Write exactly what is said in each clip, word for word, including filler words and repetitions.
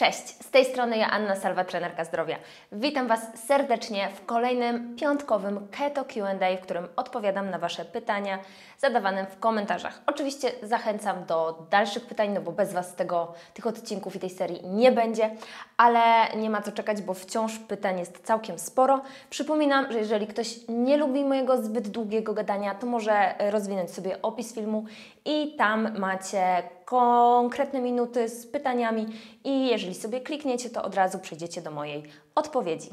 Cześć, z tej strony ja Anna Salwa, trenerka zdrowia. Witam Was serdecznie w kolejnym piątkowym Keto Q and A, w którym odpowiadam na Wasze pytania zadawane w komentarzach. Oczywiście zachęcam do dalszych pytań, no bo bez Was tego, tych odcinków i tej serii nie będzie, ale nie ma co czekać, bo wciąż pytań jest całkiem sporo. Przypominam, że jeżeli ktoś nie lubi mojego zbyt długiego gadania, to może rozwinąć sobie opis filmu i tam macie konkretne minuty z pytaniami i jeżeli sobie klikniecie, to od razu przejdziecie do mojej odpowiedzi.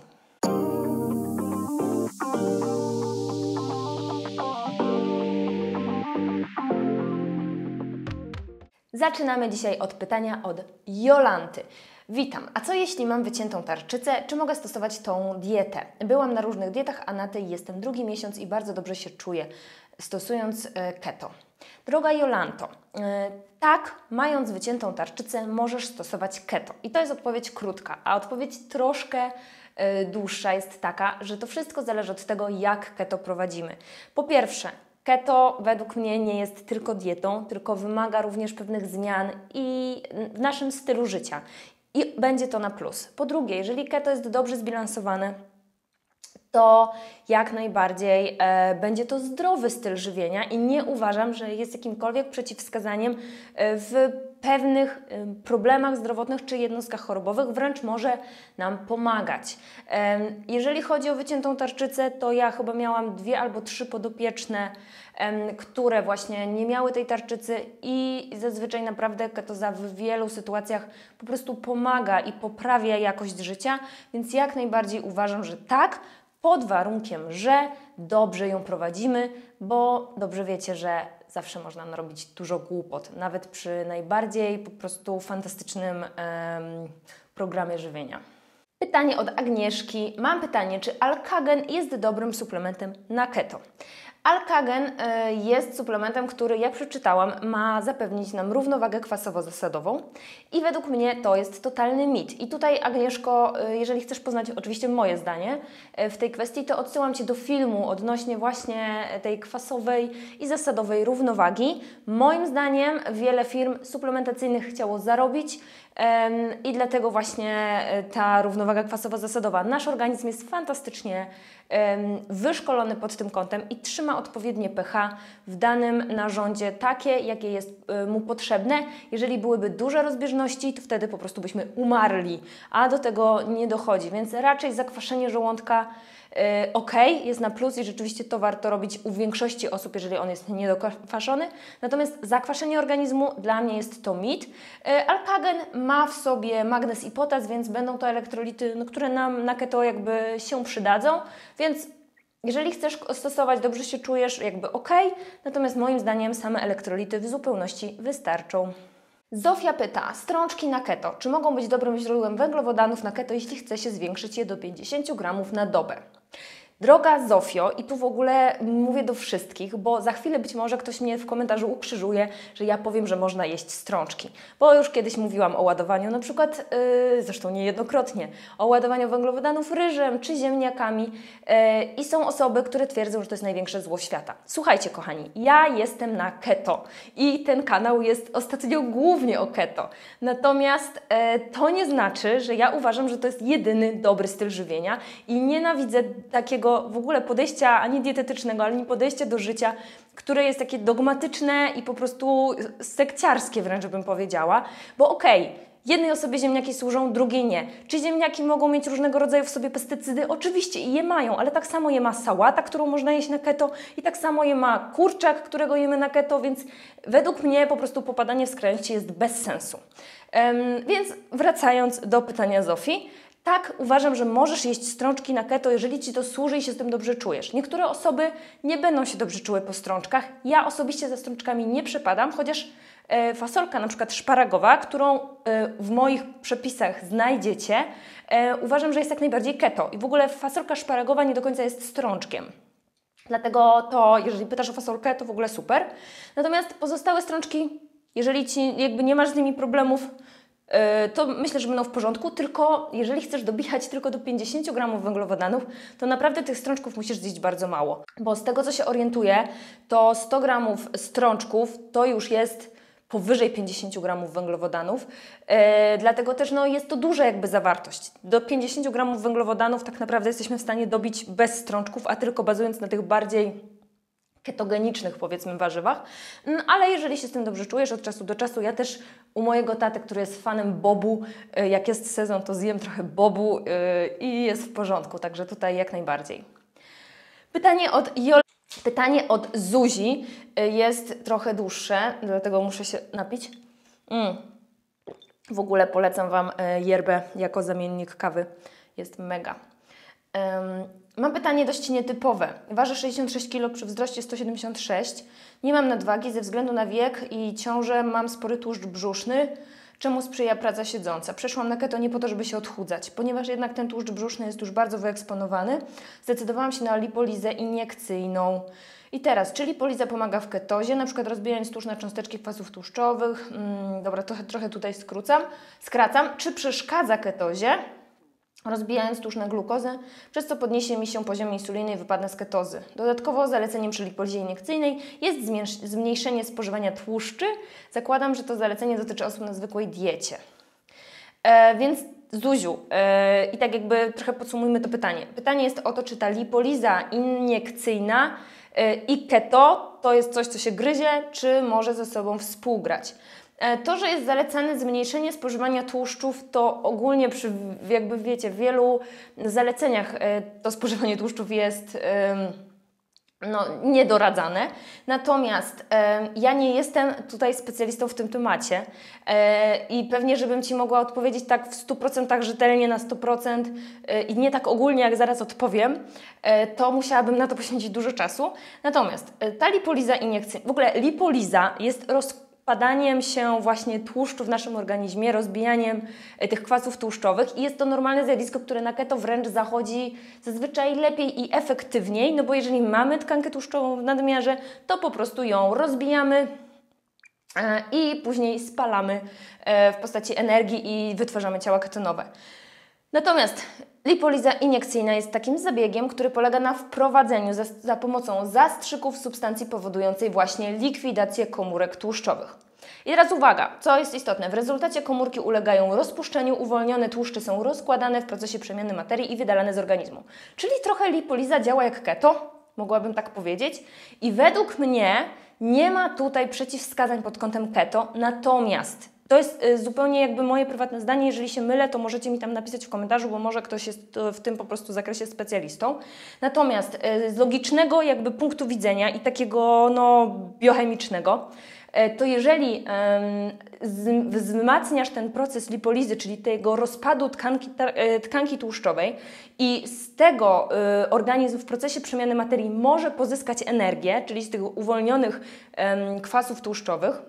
Zaczynamy dzisiaj od pytania od Jolanty. Witam, a co jeśli mam wyciętą tarczycę? Czy mogę stosować tą dietę? Byłam na różnych dietach, a na tej jestem drugi miesiąc i bardzo dobrze się czuję stosując keto. Droga Jolanto, tak, mając wyciętą tarczycę, możesz stosować keto. I to jest odpowiedź krótka, a odpowiedź troszkę dłuższa jest taka, że to wszystko zależy od tego, jak keto prowadzimy. Po pierwsze, keto według mnie nie jest tylko dietą, tylko wymaga również pewnych zmian i w naszym stylu życia. I będzie to na plus. Po drugie, jeżeli keto jest dobrze zbilansowane, to jak najbardziej e, będzie to zdrowy styl żywienia i nie uważam, że jest jakimkolwiek przeciwwskazaniem e, w pewnych e, problemach zdrowotnych czy jednostkach chorobowych, wręcz może nam pomagać. E, jeżeli chodzi o wyciętą tarczycę, to ja chyba miałam dwie albo trzy podopieczne, e, które właśnie nie miały tej tarczycy i zazwyczaj naprawdę ketoza w wielu sytuacjach po prostu pomaga i poprawia jakość życia, więc jak najbardziej uważam, że tak, pod warunkiem, że dobrze ją prowadzimy, bo dobrze wiecie, że zawsze można narobić dużo głupot, nawet przy najbardziej po prostu fantastycznym em, programie żywienia. Pytanie od Agnieszki. Mam pytanie, czy Alkagen jest dobrym suplementem na keto? Alkagen jest suplementem, który, jak przeczytałam, ma zapewnić nam równowagę kwasowo-zasadową i według mnie to jest totalny mit. I tutaj, Agnieszko, jeżeli chcesz poznać oczywiście moje zdanie w tej kwestii, to odsyłam Cię do filmu odnośnie właśnie tej kwasowej i zasadowej równowagi. Moim zdaniem wiele firm suplementacyjnych chciało zarobić i dlatego właśnie ta równowaga kwasowo-zasadowa. Nasz organizm jest fantastycznie wyszkolony pod tym kątem i trzyma odpowiednie pH w danym narządzie, takie, jakie jest mu potrzebne. Jeżeli byłyby duże rozbieżności, to wtedy po prostu byśmy umarli, a do tego nie dochodzi, więc raczej zakwaszenie żołądka Yy, ok, jest na plus i rzeczywiście to warto robić u większości osób, jeżeli on jest niedokwaszony. Natomiast zakwaszenie organizmu dla mnie jest to mit. Yy, Alkagen ma w sobie magnez i potas, więc będą to elektrolity, no, które nam na keto jakby się przydadzą. Więc jeżeli chcesz stosować, dobrze się czujesz, jakby ok. Natomiast moim zdaniem same elektrolity w zupełności wystarczą. Zofia pyta, strączki na keto, czy mogą być dobrym źródłem węglowodanów na keto, jeśli chce się zwiększyć je do pięćdziesięciu gramów na dobę? Droga Zofio, i tu w ogóle mówię do wszystkich, bo za chwilę być może ktoś mnie w komentarzu ukrzyżuje, że ja powiem, że można jeść strączki. Bo już kiedyś mówiłam o ładowaniu, na przykład, yy, zresztą niejednokrotnie, o ładowaniu węglowodanów ryżem czy ziemniakami yy, i są osoby, które twierdzą, że to jest największe zło świata. Słuchajcie, kochani, ja jestem na keto i ten kanał jest ostatnio głównie o keto. Natomiast yy, to nie znaczy, że ja uważam, że to jest jedyny dobry styl żywienia i nienawidzę takiego w ogóle podejścia, ani dietetycznego, ani podejścia do życia, które jest takie dogmatyczne i po prostu sekciarskie wręcz bym powiedziała, bo okej, okay, jednej osobie ziemniaki służą, drugiej nie. Czy ziemniaki mogą mieć różnego rodzaju w sobie pestycydy? Oczywiście i je mają, ale tak samo je ma sałata, którą można jeść na keto i tak samo je ma kurczak, którego jemy na keto, więc według mnie po prostu popadanie w skrajności jest bez sensu. Um, więc wracając do pytania Zofii, tak, uważam, że możesz jeść strączki na keto, jeżeli Ci to służy i się z tym dobrze czujesz. Niektóre osoby nie będą się dobrze czuły po strączkach. Ja osobiście za strączkami nie przepadam, chociaż e, fasolka na przykład szparagowa, którą e, w moich przepisach znajdziecie, e, uważam, że jest jak najbardziej keto. I w ogóle fasolka szparagowa nie do końca jest strączkiem. Dlatego to, jeżeli pytasz o fasolkę, to w ogóle super. Natomiast pozostałe strączki, jeżeli Ci jakby nie masz z nimi problemów, to myślę, że będą w porządku, tylko jeżeli chcesz dobijać tylko do pięćdziesięciu gramów węglowodanów, to naprawdę tych strączków musisz zjeść bardzo mało. Bo z tego, co się orientuję, to sto gramów strączków to już jest powyżej pięćdziesiąt gramów węglowodanów, e, dlatego też no, jest to duża jakby zawartość. Do pięćdziesięciu gramów węglowodanów tak naprawdę jesteśmy w stanie dobić bez strączków, a tylko bazując na tych bardziej ketogenicznych, powiedzmy, warzywach. No, ale jeżeli się z tym dobrze czujesz od czasu do czasu, ja też u mojego taty, który jest fanem bobu, e, jak jest sezon, to zjem trochę bobu e, i jest w porządku, także tutaj jak najbardziej. Pytanie od Jol... Pytanie od Zuzi jest trochę dłuższe, dlatego muszę się napić. Mm. W ogóle polecam Wam yerbę jako zamiennik kawy. Jest mega. Um, mam pytanie dość nietypowe. Ważę sześćdziesiąt sześć kilogramów przy wzroście sto siedemdziesiąt sześć. Nie mam nadwagi ze względu na wiek i ciążę. Mam spory tłuszcz brzuszny. Czemu sprzyja praca siedząca? Przeszłam na keto nie po to, żeby się odchudzać. Ponieważ jednak ten tłuszcz brzuszny jest już bardzo wyeksponowany, zdecydowałam się na lipolizę iniekcyjną. I teraz, czy lipoliza pomaga w ketozie, na przykład rozbijając tłuszcz na cząsteczki kwasów tłuszczowych? Hmm, dobra, trochę, trochę tutaj skrócam, skracam. Czy przeszkadza ketozie, rozbijając tłuszcz na glukozę, przez co podniesie mi się poziom insuliny i wypadnę z ketozy? Dodatkowo zaleceniem przy lipolizie iniekcyjnej jest zmniejszenie spożywania tłuszczy. Zakładam, że to zalecenie dotyczy osób na zwykłej diecie. E, więc Zuziu, e, i tak jakby trochę podsumujmy to pytanie. Pytanie jest o to, czy ta lipoliza iniekcyjna e, i keto to jest coś, co się gryzie, czy może ze sobą współgrać. To, że jest zalecane zmniejszenie spożywania tłuszczów, to ogólnie przy, jakby wiecie, wielu zaleceniach to spożywanie tłuszczów jest no, niedoradzane. Natomiast ja nie jestem tutaj specjalistą w tym temacie i pewnie, żebym Ci mogła odpowiedzieć tak w stu procentach rzetelnie, na sto procent i nie tak ogólnie, jak zaraz odpowiem, to musiałabym na to poświęcić dużo czasu. Natomiast ta lipoliza iniekcyjna, w ogóle lipoliza jest roz Padaniem się właśnie tłuszczu w naszym organizmie, rozbijaniem tych kwasów tłuszczowych i jest to normalne zjawisko, które na keto wręcz zachodzi zazwyczaj lepiej i efektywniej, no bo jeżeli mamy tkankę tłuszczową w nadmiarze, to po prostu ją rozbijamy i później spalamy w postaci energii i wytwarzamy ciała ketonowe. Natomiast lipoliza iniekcyjna jest takim zabiegiem, który polega na wprowadzeniu za, za pomocą zastrzyków substancji powodującej właśnie likwidację komórek tłuszczowych. I teraz uwaga, co jest istotne, w rezultacie komórki ulegają rozpuszczeniu, uwolnione tłuszcze są rozkładane w procesie przemiany materii i wydalane z organizmu. Czyli trochę lipoliza działa jak keto, mogłabym tak powiedzieć, i według mnie nie ma tutaj przeciwwskazań pod kątem keto, natomiast to jest zupełnie jakby moje prywatne zdanie. Jeżeli się mylę, to możecie mi tam napisać w komentarzu, bo może ktoś jest w tym po prostu zakresie specjalistą. Natomiast z logicznego jakby punktu widzenia i takiego no, biochemicznego, to jeżeli um, wzmacniasz ten proces lipolizy, czyli tego rozpadu tkanki, tkanki tłuszczowej i z tego y, organizm w procesie przemiany materii może pozyskać energię, czyli z tych uwolnionych um, kwasów tłuszczowych,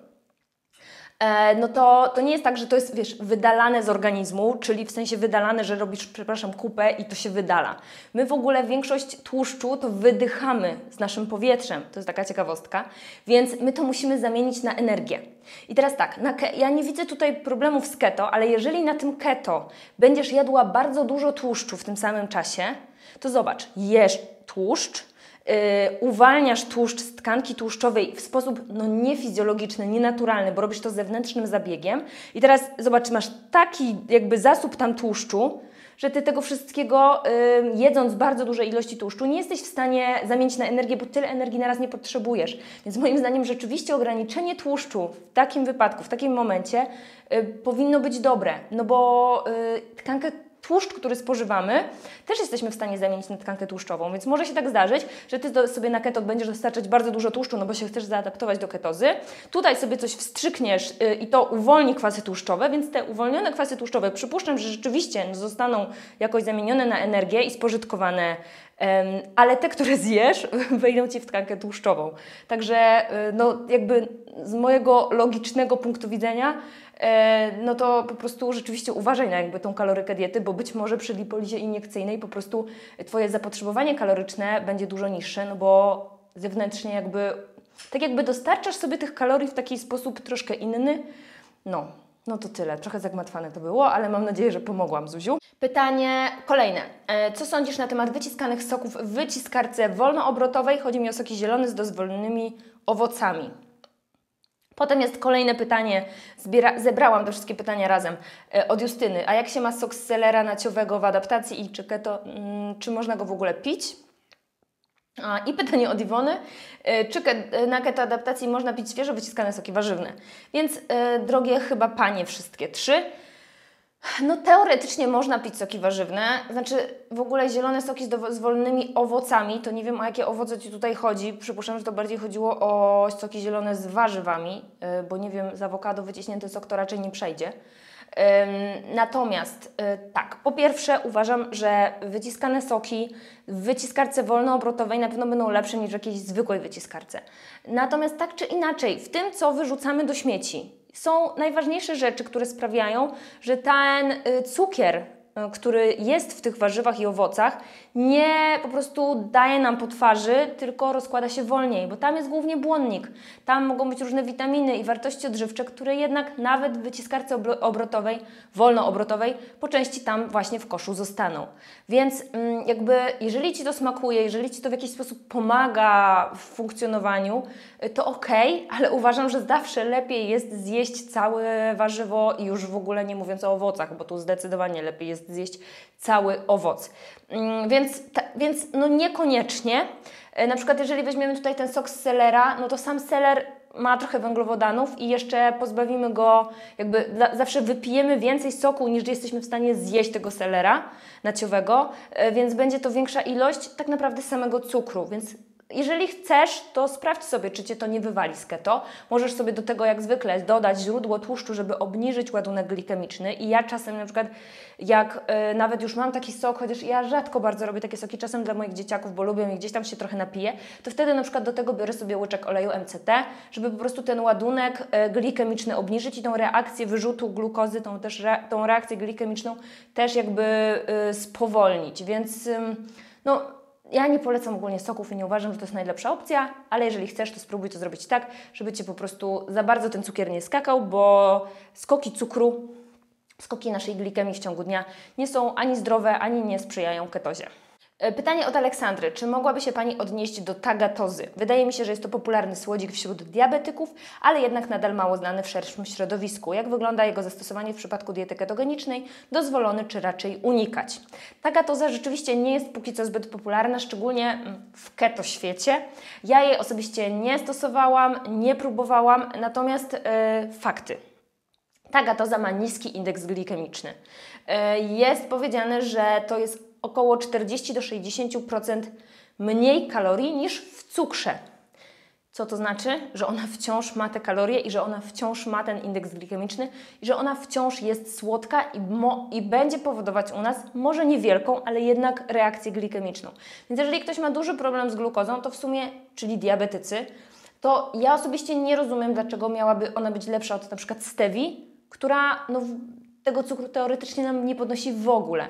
no to, to nie jest tak, że to jest, wiesz, wydalane z organizmu, czyli w sensie wydalane, że robisz, przepraszam, kupę i to się wydala. My w ogóle większość tłuszczu to wydychamy z naszym powietrzem, to jest taka ciekawostka, więc my to musimy zamienić na energię. I teraz tak, na ke- ja nie widzę tutaj problemów z keto, ale jeżeli na tym keto będziesz jadła bardzo dużo tłuszczu w tym samym czasie, to zobacz, jesz tłuszcz, Yy, uwalniasz tłuszcz z tkanki tłuszczowej w sposób no, niefizjologiczny, nienaturalny, bo robisz to zewnętrznym zabiegiem i teraz zobacz, masz taki jakby zasób tam tłuszczu, że Ty tego wszystkiego yy, jedząc bardzo duże ilości tłuszczu nie jesteś w stanie zamienić na energię, bo tyle energii naraz nie potrzebujesz. Więc moim zdaniem rzeczywiście ograniczenie tłuszczu w takim wypadku, w takim momencie yy, powinno być dobre, no bo yy, tkankę tłuszcz, który spożywamy, też jesteśmy w stanie zamienić na tkankę tłuszczową, więc może się tak zdarzyć, że Ty do, sobie na keto będziesz dostarczać bardzo dużo tłuszczu, no bo się chcesz zaadaptować do ketozy. Tutaj sobie coś wstrzykniesz yy, i to uwolni kwasy tłuszczowe, więc te uwolnione kwasy tłuszczowe, przypuszczam, że rzeczywiście no, zostaną jakoś zamienione na energię i spożytkowane, yy, ale te, które zjesz, wejdą Ci w tkankę tłuszczową. Także yy, no, jakby z mojego logicznego punktu widzenia no to po prostu rzeczywiście uważaj na jakby tą kalorykę diety, bo być może przy lipolizie iniekcyjnej po prostu Twoje zapotrzebowanie kaloryczne będzie dużo niższe, no bo zewnętrznie jakby, tak jakby dostarczasz sobie tych kalorii w taki sposób troszkę inny. No, no to tyle. Trochę zagmatwane to było, ale mam nadzieję, że pomogłam, Zuziu. Pytanie kolejne. Co sądzisz na temat wyciskanych soków w wyciskarce wolnoobrotowej? Chodzi mi o soki zielone z dozwolonymi owocami. Potem jest kolejne pytanie, zbiera, zebrałam te wszystkie pytania razem e, od Justyny. A jak się ma sok z selera naciowego w adaptacji i czy keto, mm, czy można go w ogóle pić? A, I pytanie od Iwony, e, czy ke, na keto adaptacji można pić świeżo wyciskane soki warzywne? Więc e, drogie chyba panie wszystkie trzy, no teoretycznie można pić soki warzywne, znaczy w ogóle zielone soki z, do, z wolnymi owocami, to nie wiem o jakie owoce Ci tutaj chodzi, przypuszczam, że to bardziej chodziło o soki zielone z warzywami, yy, bo nie wiem, z awokado wyciśnięty sok to raczej nie przejdzie. Yy, natomiast yy, tak, po pierwsze uważam, że wyciskane soki w wyciskarce wolnoobrotowej na pewno będą lepsze niż w jakiejś zwykłej wyciskarce. Natomiast tak czy inaczej, w tym co wyrzucamy do śmieci, są najważniejsze rzeczy, które sprawiają, że ten y, cukier, y, który jest w tych warzywach i owocach, nie po prostu daje nam po twarzy, tylko rozkłada się wolniej, bo tam jest głównie błonnik. Tam mogą być różne witaminy i wartości odżywcze, które jednak nawet w wyciskarce obrotowej, wolnoobrotowej, po części tam właśnie w koszu zostaną. Więc mm, jakby, jeżeli Ci to smakuje, jeżeli Ci to w jakiś sposób pomaga w funkcjonowaniu, to okej, okay, ale uważam, że zawsze lepiej jest zjeść całe warzywo i już w ogóle nie mówiąc o owocach, bo tu zdecydowanie lepiej jest zjeść cały owoc. Więc, ta, więc no niekoniecznie. Na przykład jeżeli weźmiemy tutaj ten sok z selera, no to sam seler ma trochę węglowodanów i jeszcze pozbawimy go, jakby dla, zawsze wypijemy więcej soku niż jesteśmy w stanie zjeść tego selera naciowego, więc będzie to większa ilość tak naprawdę samego cukru, więc jeżeli chcesz, to sprawdź sobie, czy Cię to nie wywali z keto. Możesz sobie do tego jak zwykle dodać źródło tłuszczu, żeby obniżyć ładunek glikemiczny. I ja czasem na przykład, jak y, nawet już mam taki sok, chociaż ja rzadko bardzo robię takie soki, czasem dla moich dzieciaków, bo lubią i gdzieś tam się trochę napiję, to wtedy na przykład do tego biorę sobie łyczek oleju M C T, żeby po prostu ten ładunek y, glikemiczny obniżyć i tą reakcję wyrzutu glukozy, tą też re, tą reakcję glikemiczną też jakby y, spowolnić. Więc y, no... Ja nie polecam ogólnie soków i nie uważam, że to jest najlepsza opcja, ale jeżeli chcesz, to spróbuj to zrobić tak, żeby Cię po prostu za bardzo ten cukier nie skakał, bo skoki cukru, skoki naszej glikemii w ciągu dnia nie są ani zdrowe, ani nie sprzyjają ketozie. Pytanie od Aleksandry. Czy mogłaby się Pani odnieść do tagatozy? Wydaje mi się, że jest to popularny słodzik wśród diabetyków, ale jednak nadal mało znany w szerszym środowisku. Jak wygląda jego zastosowanie w przypadku diety ketogenicznej? Dozwolony czy raczej unikać? Tagatoza rzeczywiście nie jest póki co zbyt popularna, szczególnie w keto świecie. Ja jej osobiście nie stosowałam, nie próbowałam, natomiast yy, fakty. Tagatoza ma niski indeks glikemiczny. Yy, jest powiedziane, że to jest około czterdzieści do sześćdziesięciu procent mniej kalorii niż w cukrze. Co to znaczy? Że ona wciąż ma te kalorie i że ona wciąż ma ten indeks glikemiczny i że ona wciąż jest słodka i, mo- i będzie powodować u nas może niewielką, ale jednak reakcję glikemiczną. Więc jeżeli ktoś ma duży problem z glukozą, to w sumie, czyli diabetycy, to ja osobiście nie rozumiem, dlaczego miałaby ona być lepsza od na przykład stevii, która no, tego cukru teoretycznie nam nie podnosi w ogóle.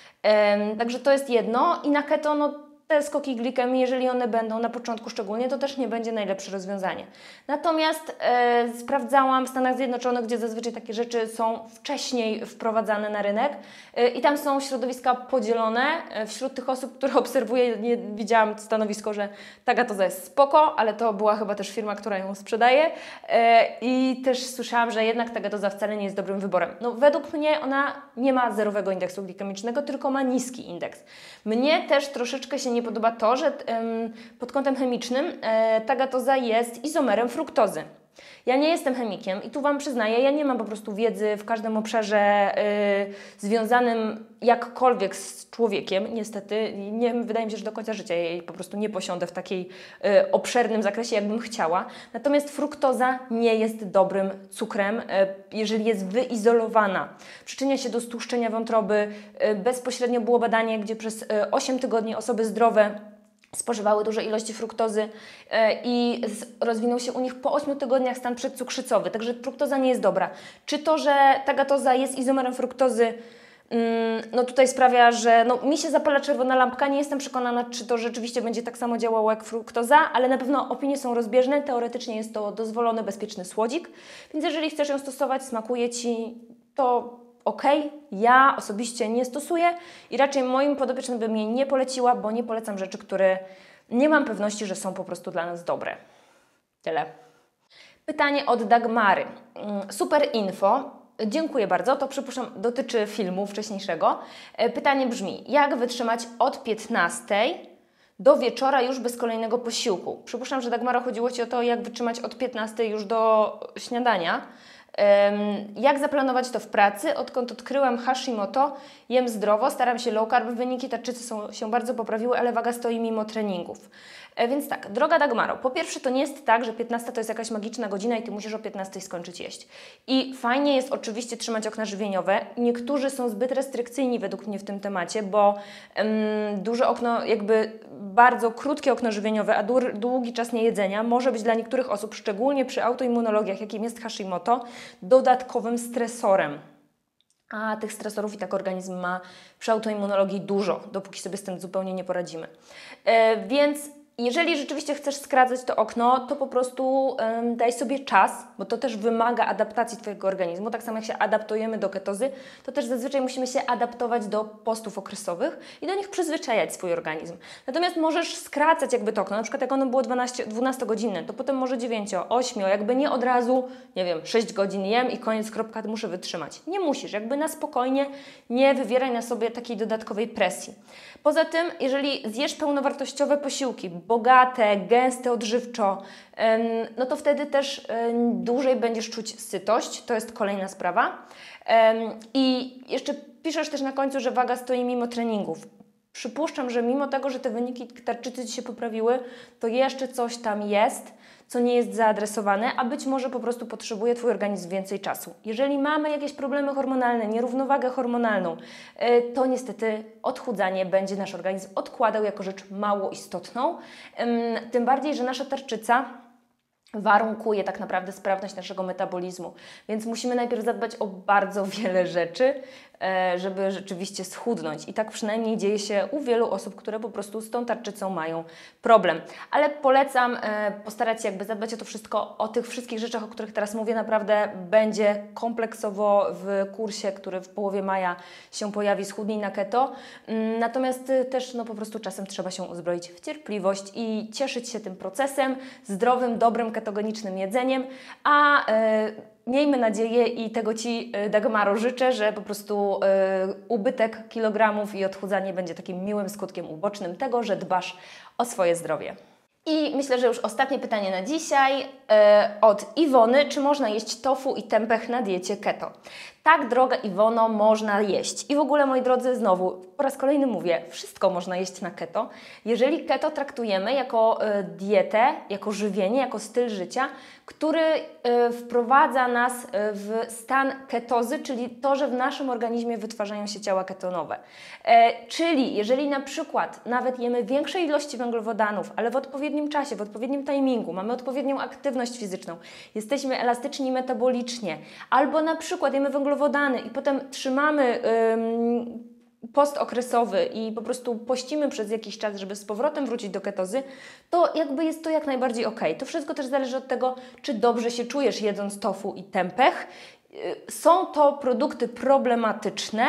Um, także to jest jedno i na keto no, te skoki glikemii, jeżeli one będą na początku szczególnie, to też nie będzie najlepsze rozwiązanie. Natomiast e, sprawdzałam w Stanach Zjednoczonych, gdzie zazwyczaj takie rzeczy są wcześniej wprowadzane na rynek e, i tam są środowiska podzielone. E, wśród tych osób, które obserwuję, nie widziałam stanowisko, że tagatoza jest spoko, ale to była chyba też firma, która ją sprzedaje e, i też słyszałam, że jednak tagatoza wcale nie jest dobrym wyborem. No według mnie ona nie ma zerowego indeksu glikemicznego, tylko ma niski indeks. Mnie też troszeczkę się nie podoba to, że ym, pod kątem chemicznym y, tagatoza jest izomerem fruktozy. Ja nie jestem chemikiem i tu Wam przyznaję, ja nie mam po prostu wiedzy w każdym obszarze y, związanym jakkolwiek z człowiekiem. Niestety, nie, wydaje mi się, że do końca życia jej po prostu nie posiądę w takiej y, obszernym zakresie, jakbym chciała. Natomiast fruktoza nie jest dobrym cukrem, y, jeżeli jest wyizolowana. Przyczynia się do stłuszczenia wątroby. Y, bezpośrednio było badanie, gdzie przez y, osiem tygodni osoby zdrowe spożywały duże ilości fruktozy yy, i rozwinął się u nich po ośmiu tygodniach stan przedcukrzycowy. Także fruktoza nie jest dobra. Czy to, że tagatoza jest izomerem fruktozy, yy, no tutaj sprawia, że no, mi się zapala czerwona lampka. Nie jestem przekonana, czy to rzeczywiście będzie tak samo działało jak fruktoza, ale na pewno opinie są rozbieżne. Teoretycznie jest to dozwolony, bezpieczny słodzik. Więc jeżeli chcesz ją stosować, smakuje Ci, to ok, ja osobiście nie stosuję i raczej moim podopiecznym bym jej nie poleciła, bo nie polecam rzeczy, które nie mam pewności, że są po prostu dla nas dobre. Tyle. Pytanie od Dagmary. Super info. Dziękuję bardzo. To przypuszczam dotyczy filmu wcześniejszego. Pytanie brzmi, jak wytrzymać od piętnastej do wieczora już bez kolejnego posiłku? Przypuszczam, że Dagmaro chodziło Ci o to, jak wytrzymać od piętnastej już do śniadania. Jak zaplanować to w pracy? Odkąd odkryłam Hashimoto, jem zdrowo, staram się low carb, wyniki tarczycy są, się bardzo poprawiły, ale waga stoi mimo treningów. Więc tak, droga Dagmaro, po pierwsze to nie jest tak, że piętnasta to jest jakaś magiczna godzina i Ty musisz o piętnastej skończyć jeść. I fajnie jest oczywiście trzymać okna żywieniowe. Niektórzy są zbyt restrykcyjni według mnie w tym temacie, bo um, duże okno, jakby bardzo krótkie okno żywieniowe, a długi czas niejedzenia może być dla niektórych osób, szczególnie przy autoimmunologiach, jakim jest Hashimoto, dodatkowym stresorem. A tych stresorów i tak organizm ma przy autoimmunologii dużo, dopóki sobie z tym zupełnie nie poradzimy. E, więc jeżeli rzeczywiście chcesz skracać to okno, to po prostu um, daj sobie czas, bo to też wymaga adaptacji Twojego organizmu. Tak samo jak się adaptujemy do ketozy, to też zazwyczaj musimy się adaptować do postów okresowych i do nich przyzwyczajać swój organizm. Natomiast możesz skracać jakby to okno, na przykład jak ono było dwunastogodzinne, to potem może dziewięć, osiem, jakby nie od razu, nie wiem, sześć godzin jem i koniec, kropka, muszę wytrzymać. Nie musisz, jakby na spokojnie, nie wywieraj na sobie takiej dodatkowej presji. Poza tym, jeżeli zjesz pełnowartościowe posiłki, bogate, gęste odżywczo, no to wtedy też dłużej będziesz czuć sytość. To jest kolejna sprawa. I jeszcze piszesz też na końcu, że waga stoi mimo treningów. Przypuszczam, że mimo tego, że te wyniki tarczycy Ci się poprawiły, to jeszcze coś tam jest, co nie jest zaadresowane, a być może po prostu potrzebuje Twój organizm więcej czasu. Jeżeli mamy jakieś problemy hormonalne, nierównowagę hormonalną, to niestety odchudzanie będzie nasz organizm odkładał jako rzecz mało istotną. Tym bardziej, że nasza tarczyca warunkuje tak naprawdę sprawność naszego metabolizmu. Więc musimy najpierw zadbać o bardzo wiele rzeczy, żeby rzeczywiście schudnąć. I tak przynajmniej dzieje się u wielu osób, które po prostu z tą tarczycą mają problem. Ale polecam postarać się jakby zadbać o to wszystko, o tych wszystkich rzeczach, o których teraz mówię, naprawdę będzie kompleksowo w kursie, który w połowie maja się pojawi, Schudnij na keto. Natomiast też no po prostu czasem trzeba się uzbroić w cierpliwość i cieszyć się tym procesem, zdrowym, dobrym, ketogenicznym jedzeniem, a miejmy nadzieję i tego Ci, Dagmaro, życzę, że po prostu y, ubytek kilogramów i odchudzanie będzie takim miłym skutkiem ubocznym tego, że dbasz o swoje zdrowie. I myślę, że już ostatnie pytanie na dzisiaj y, od Iwony. Czy można jeść tofu i tempeh na diecie keto? Tak, droga Iwono, można jeść. I w ogóle, moi drodzy, znowu, po raz kolejny mówię, wszystko można jeść na keto. Jeżeli keto traktujemy jako y, dietę, jako żywienie, jako styl życia, który y, wprowadza nas y, w stan ketozy, czyli to, że w naszym organizmie wytwarzają się ciała ketonowe. E, czyli jeżeli na przykład nawet jemy większe ilości węglowodanów, ale w odpowiednim czasie, w odpowiednim timingu, mamy odpowiednią aktywność fizyczną, jesteśmy elastyczni metabolicznie, albo na przykład jemy węglowodany i potem trzymamy ym, post okresowy i po prostu pościmy przez jakiś czas, żeby z powrotem wrócić do ketozy, to jakby jest to jak najbardziej ok. To wszystko też zależy od tego, czy dobrze się czujesz jedząc tofu i tempeh. Są to produkty problematyczne.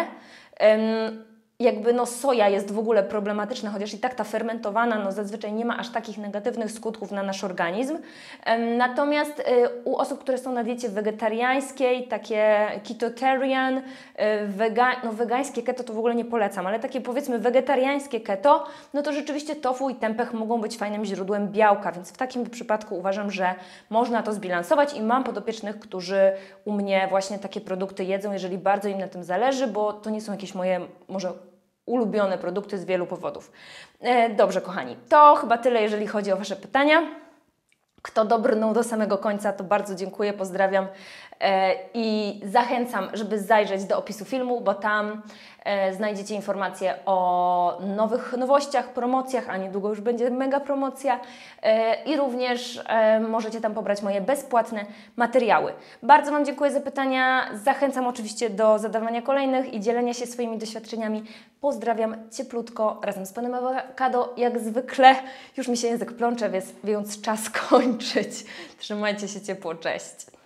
Ym, Jakby no soja jest w ogóle problematyczna, chociaż i tak ta fermentowana no zazwyczaj nie ma aż takich negatywnych skutków na nasz organizm. Natomiast u osób, które są na diecie wegetariańskiej, takie ketotarian, wega, no wegańskie keto to w ogóle nie polecam, ale takie powiedzmy wegetariańskie keto, no to rzeczywiście tofu i tempeh mogą być fajnym źródłem białka, więc w takim przypadku uważam, że można to zbilansować i mam podopiecznych, którzy u mnie właśnie takie produkty jedzą, jeżeli bardzo im na tym zależy, bo to nie są jakieś moje może ulubione produkty z wielu powodów. E, dobrze, kochani, to chyba tyle, jeżeli chodzi o Wasze pytania. Kto dobrnął do samego końca, to bardzo dziękuję, pozdrawiam e, i zachęcam, żeby zajrzeć do opisu filmu, bo tam e, znajdziecie informacje o nowych nowościach, promocjach, a niedługo już będzie mega promocja e, i również e, możecie tam pobrać moje bezpłatne materiały. Bardzo Wam dziękuję za pytania, zachęcam oczywiście do zadawania kolejnych i dzielenia się swoimi doświadczeniami. Pozdrawiam cieplutko razem z Panem Awokado, jak zwykle. Już mi się język plącze, więc, więc czas kończyć. Trzymajcie się ciepło, cześć!